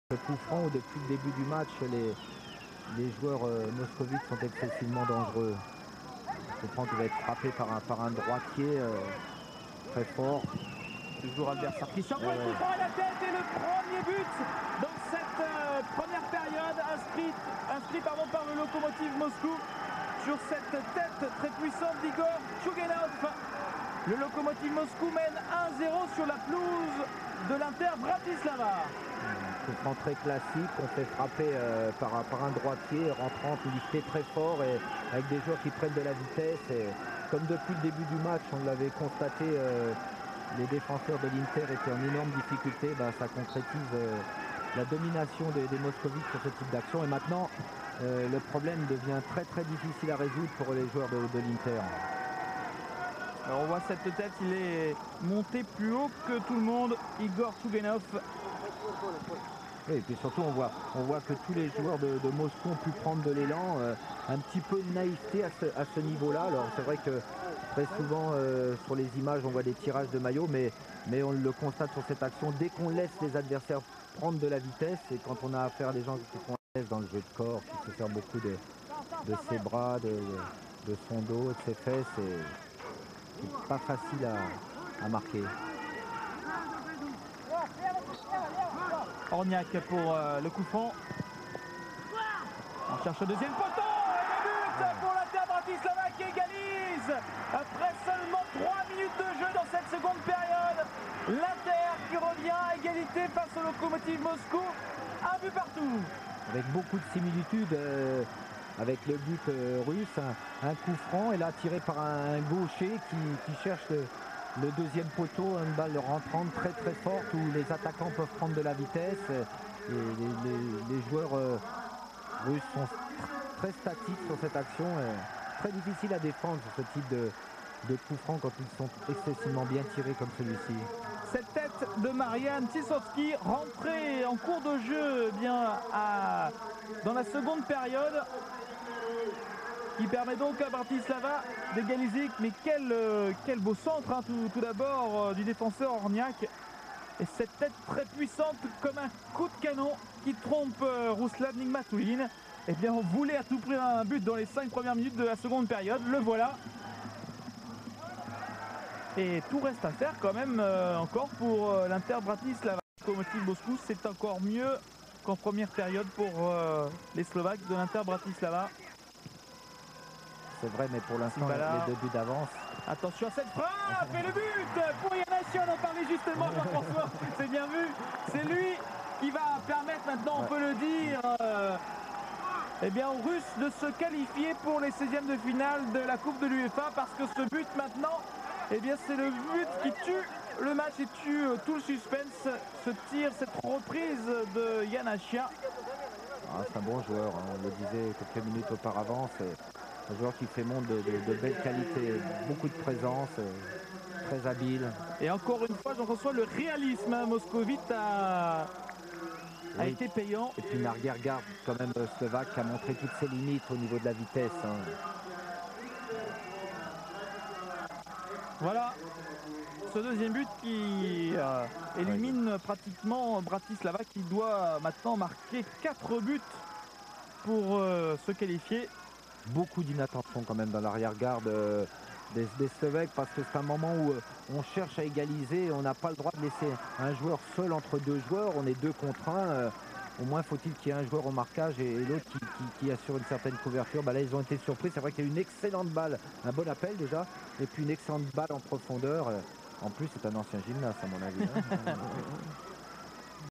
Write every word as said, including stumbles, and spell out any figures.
Le coup franc où depuis le début du match, les, les joueurs euh, moscovites sont excessivement dangereux. Le coup franc qui va être frappé par un, par un droitier euh, très fort. Toujours Albert Sarkisian, Ouais. le coup franc à la tête et le premier but dans cette euh, première période inscrit, inscrit pardon, par le Lokomotiv Moscou sur cette tête très puissante d'Igor Tchouguenov. Le Lokomotiv Moscou mène un zéro sur la pelouse de l'Inter Bratislava. Un coup franc très classique, on fait frapper euh, par, un, par un droitier rentrant, lifté très fort et avec des joueurs qui prennent de la vitesse. Et comme depuis le début du match, on l'avait constaté, euh, les défenseurs de l'Inter étaient en énorme difficulté. Ben, ça concrétise euh, la domination des, des Moscovites sur ce type d'action. Et maintenant, euh, le problème devient très très difficile à résoudre pour les joueurs de, de l'Inter. Alors on voit cette tête, il est monté plus haut que tout le monde, Igor Tchouguenov. Oui, et puis surtout, on voit, on voit que tous les joueurs de, de Moscou ont pu prendre de l'élan, euh, un petit peu de naïveté à ce, à ce niveau-là. Alors, c'est vrai que très souvent, euh, sur les images, on voit des tirages de maillot, mais, mais on le constate sur cette action. Dès qu'on laisse les adversaires prendre de la vitesse, et quand on a affaire à des gens qui sont à l'aise dans le jeu de corps, qui se servent beaucoup de, de ses bras, de, de son dos, de ses fesses, et c'est pas facile à, à marquer. Orniak pour euh, le coup franc. On cherche le deuxième poteau et le but pour l'Inter Bratislava qui égalise après seulement trois minutes de jeu dans cette seconde période. L'Inter qui revient à égalité face au Lokomotiv Moscou. Un but partout. Avec beaucoup de similitudes euh, avec le but euh, russe, un, un coup franc et là tiré par un, un gaucher qui, qui cherche le, le deuxième poteau, une balle rentrante très très forte où les attaquants peuvent prendre de la vitesse et les, les, les joueurs euh, russes sont très statiques sur cette action, et très difficile à défendre sur ce type de, de coup franc quand ils sont excessivement bien tirés comme celui-ci. Cette tête de Marian Tissotski rentrée en cours de jeu eh bien à, dans la seconde période qui permet donc à Bratislava d'égaliser. Mais quel, euh, quel beau centre hein, tout, tout d'abord euh, du défenseur Orniak. Et cette tête très puissante comme un coup de canon qui trompe euh, Ruslan Nigmatulin. Eh bien on voulait à tout prix un but dans les cinq premières minutes de la seconde période. Le voilà. Et tout reste à faire quand même euh, encore pour euh, l'Inter Bratislava. Lokomotiv Moscou, c'est encore mieux qu'en première période pour euh, les Slovaques de l'Inter Bratislava. C'est vrai, mais pour l'instant, Voilà. les deux buts d'avance. Attention à cette frappe et le but pour Yanachia, on en parlait justement Jean-François, c'est bien vu. C'est lui qui va permettre maintenant, on peut le dire, euh, eh bien, aux Russes de se qualifier pour les seizièmes de finale de la Coupe de l'UEFA parce que ce but maintenant, eh bien, c'est le but qui tue le match et tue euh, tout le suspense. Ce tir, cette reprise de Yanachia. Ah, c'est un bon joueur, hein. On le disait quelques minutes auparavant, c'est un joueur qui fait montre de, de, de belles qualités, beaucoup de présence, euh, très habile. Et encore une fois, Jean-François, le réalisme hein, moscovite a, a Oui. été payant. Et puis une arrière-garde quand même euh, slovaque qui a montré toutes ses limites au niveau de la vitesse, hein. Voilà, ce deuxième but qui euh, élimine pratiquement Bratislava qui doit maintenant marquer quatre buts pour euh, se qualifier. Beaucoup d'inattention quand même dans l'arrière-garde euh, des, des Slovaques parce que c'est un moment où euh, on cherche à égaliser, on n'a pas le droit de laisser un joueur seul entre deux joueurs, on est deux contre un. Euh, au moins faut-il qu'il y ait un joueur au marquage et, et l'autre qui, qui, qui assure une certaine couverture. Bah là ils ont été surpris, c'est vrai qu'il y a eu une excellente balle, un bon appel déjà, et puis une excellente balle en profondeur. En plus c'est un ancien gymnaste à mon avis, hein.